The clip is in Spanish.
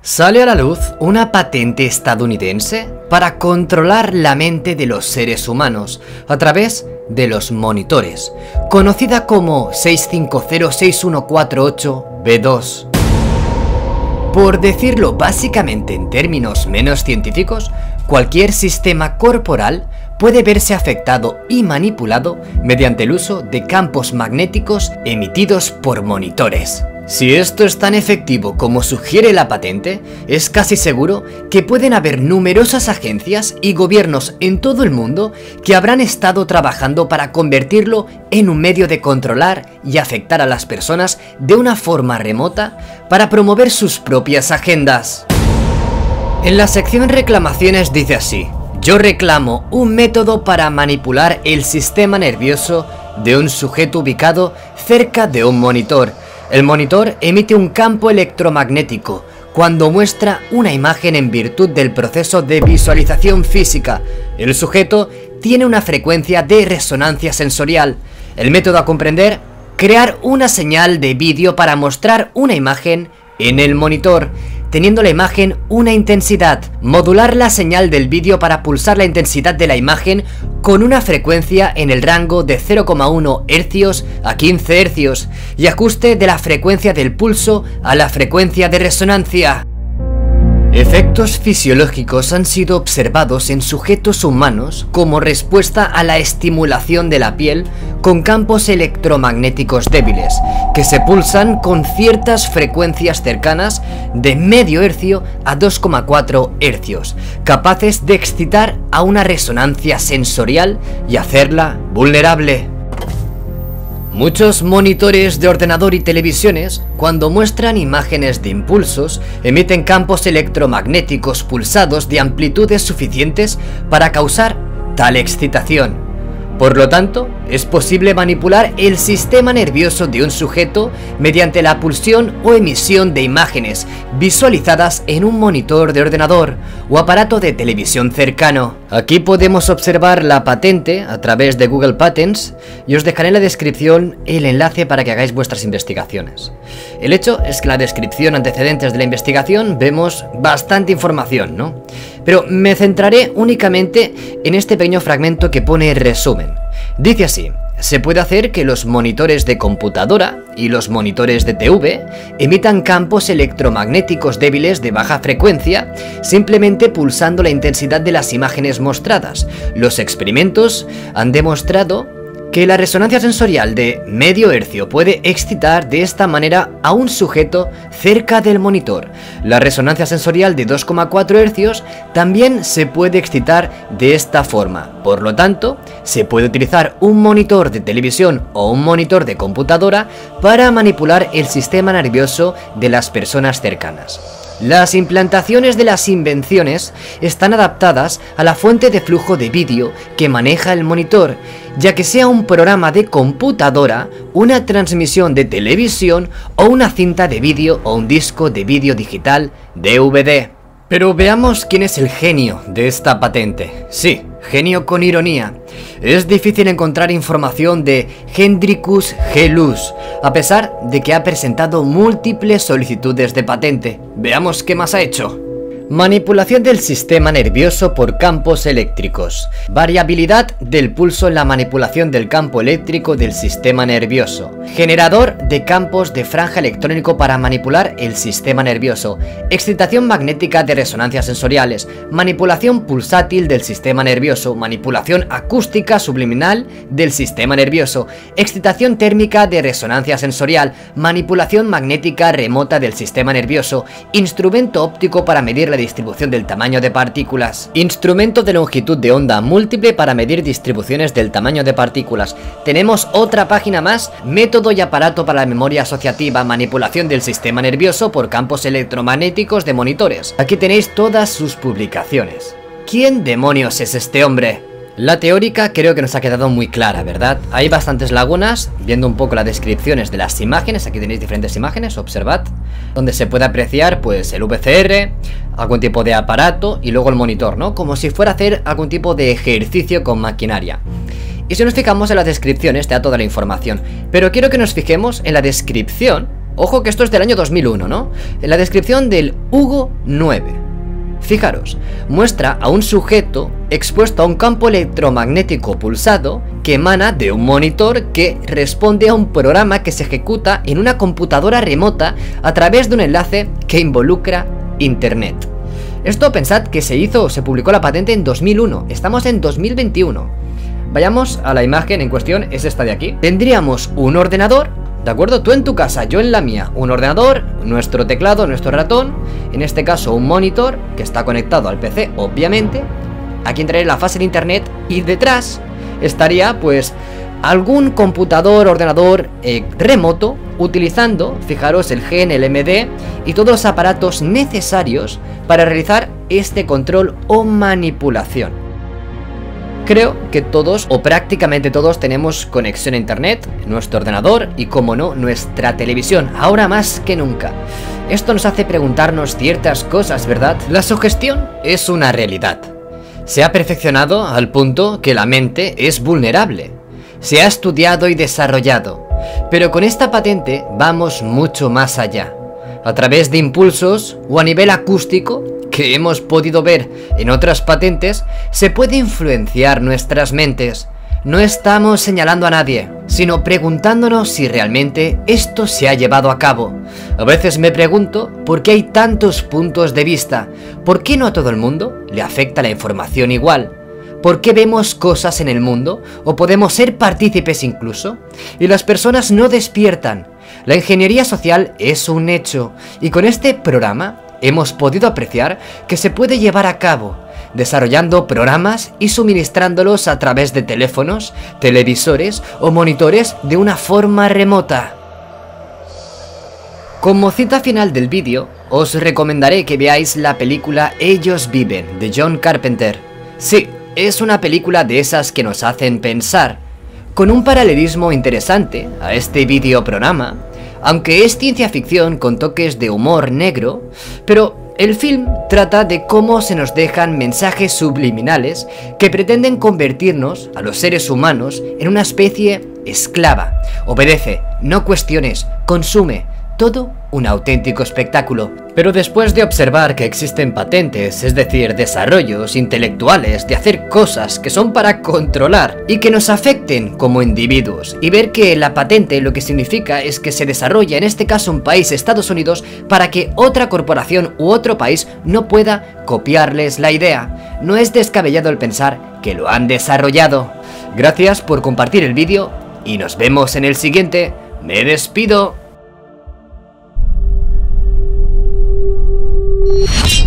Sale a la luz una patente estadounidense para controlar la mente de los seres humanos a través de los monitores, conocida como 6506148B2. Por decirlo básicamente en términos menos científicos, cualquier sistema corporal puede verse afectado y manipulado mediante el uso de campos magnéticos emitidos por monitores. Si esto es tan efectivo como sugiere la patente, es casi seguro que pueden haber numerosas agencias y gobiernos en todo el mundo que habrán estado trabajando para convertirlo en un medio de controlar y afectar a las personas de una forma remota para promover sus propias agendas. En la sección reclamaciones dice así: yo reclamo un método para manipular el sistema nervioso de un sujeto ubicado cerca de un monitor. El monitor emite un campo electromagnético cuando muestra una imagen en virtud del proceso de visualización física. El sujeto tiene una frecuencia de resonancia sensorial. El método a comprender: crear una señal de vídeo para mostrar una imagen en el monitor, teniendo la imagen una intensidad, modular la señal del vídeo para pulsar la intensidad de la imagen con una frecuencia en el rango de 0,1 Hz a 15 Hz y ajuste de la frecuencia del pulso a la frecuencia de resonancia. Efectos fisiológicos han sido observados en sujetos humanos como respuesta a la estimulación de la piel con campos electromagnéticos débiles, que se pulsan con ciertas frecuencias cercanas de medio hercio a 2,4 hercios, capaces de excitar a una resonancia sensorial y hacerla vulnerable. Muchos monitores de ordenador y televisiones, cuando muestran imágenes de impulsos, emiten campos electromagnéticos pulsados de amplitudes suficientes para causar tal excitación. Por lo tanto, es posible manipular el sistema nervioso de un sujeto mediante la pulsión o emisión de imágenes visualizadas en un monitor de ordenador o aparato de televisión cercano. Aquí podemos observar la patente a través de Google Patents y os dejaré en la descripción el enlace para que hagáis vuestras investigaciones. El hecho es que en la descripción antecedentes de la investigación vemos bastante información, ¿no? Pero me centraré únicamente en este pequeño fragmento que pone resumen. Dice así: se puede hacer que los monitores de computadora y los monitores de TV emitan campos electromagnéticos débiles de baja frecuencia simplemente pulsando la intensidad de las imágenes mostradas. Los experimentos han demostrado que la resonancia sensorial de medio hercio puede excitar de esta manera a un sujeto cerca del monitor. La resonancia sensorial de 2,4 hercios también se puede excitar de esta forma. Por lo tanto, se puede utilizar un monitor de televisión o un monitor de computadora para manipular el sistema nervioso de las personas cercanas. Las implantaciones de las invenciones están adaptadas a la fuente de flujo de vídeo que maneja el monitor, ya que sea un programa de computadora, una transmisión de televisión o una cinta de vídeo o un disco de vídeo digital DVD. Pero veamos quién es el genio de esta patente. Sí, genio con ironía. Es difícil encontrar información de Hendrikus Gelus, a pesar de que ha presentado múltiples solicitudes de patente. Veamos qué más ha hecho. Manipulación del sistema nervioso por campos eléctricos. Variabilidad del pulso en la manipulación del campo eléctrico del sistema nervioso. Generador de campos de franja electrónico para manipular el sistema nervioso. Excitación magnética de resonancias sensoriales. Manipulación pulsátil del sistema nervioso. Manipulación acústica subliminal del sistema nervioso. Excitación térmica de resonancia sensorial. Manipulación magnética remota del sistema nervioso. Instrumento óptico para medir la distribución del tamaño de partículas. Instrumento de longitud de onda múltiple para medir distribuciones del tamaño de partículas. Tenemos otra página más: método y aparato para la memoria asociativa, manipulación del sistema nervioso por campos electromagnéticos de monitores. Aquí tenéis todas sus publicaciones. ¿Quién demonios es este hombre? La teórica creo que nos ha quedado muy clara, ¿verdad? Hay bastantes lagunas, viendo un poco las descripciones de las imágenes. Aquí tenéis diferentes imágenes, observad, donde se puede apreciar pues el VCR, algún tipo de aparato y luego el monitor, ¿no? Como si fuera a hacer algún tipo de ejercicio con maquinaria. Y si nos fijamos en las descripciones te da toda la información, pero quiero que nos fijemos en la descripción Ojo que esto es del año 2001, ¿no? En la descripción del Hugo 9. Fijaros, muestra a un sujeto expuesto a un campo electromagnético pulsado que emana de un monitor que responde a un programa que se ejecuta en una computadora remota a través de un enlace que involucra Internet. Esto pensad que se publicó la patente en 2001, estamos en 2021. Vayamos a la imagen en cuestión, es esta de aquí. Tendríamos un ordenador, ¿de acuerdo? Tú en tu casa, yo en la mía. Un ordenador, nuestro teclado, nuestro ratón, en este caso un monitor que está conectado al PC, obviamente. Aquí entraría la fase de Internet y detrás estaría pues algún computador, ordenador remoto utilizando, fijaros, el gen, el MD y todos los aparatos necesarios para realizar este control o manipulación. Creo que todos o prácticamente todos tenemos conexión a internet, nuestro ordenador y, como no, nuestra televisión, ahora más que nunca. Esto nos hace preguntarnos ciertas cosas, ¿verdad? La sugestión es una realidad. Se ha perfeccionado al punto que la mente es vulnerable. Se ha estudiado y desarrollado, pero con esta patente vamos mucho más allá. A través de impulsos o a nivel acústico, que hemos podido ver en otras patentes, se puede influenciar nuestras mentes. No estamos señalando a nadie, sino preguntándonos si realmente esto se ha llevado a cabo. A veces me pregunto por qué hay tantos puntos de vista, por qué no a todo el mundo le afecta la información igual. ¿Por qué vemos cosas en el mundo o podemos ser partícipes incluso? Y las personas no despiertan. La ingeniería social es un hecho y con este programa hemos podido apreciar que se puede llevar a cabo, desarrollando programas y suministrándolos a través de teléfonos, televisores o monitores de una forma remota. Como cita final del vídeo, os recomendaré que veáis la película Ellos Viven, de John Carpenter. Sí, es una película de esas que nos hacen pensar, con un paralelismo interesante a este videoprograma, aunque es ciencia ficción con toques de humor negro, pero el film trata de cómo se nos dejan mensajes subliminales que pretenden convertirnos, a los seres humanos, en una especie esclava. Obedece, no cuestiones, consume. Todo un auténtico espectáculo. Pero después de observar que existen patentes, es decir, desarrollos intelectuales de hacer cosas que son para controlar y que nos afecten como individuos, y ver que la patente lo que significa es que se desarrolla, en este caso un país, Estados Unidos, para que otra corporación u otro país no pueda copiarles la idea, no es descabellado el pensar que lo han desarrollado. Gracias por compartir el vídeo y nos vemos en el siguiente. Me despido.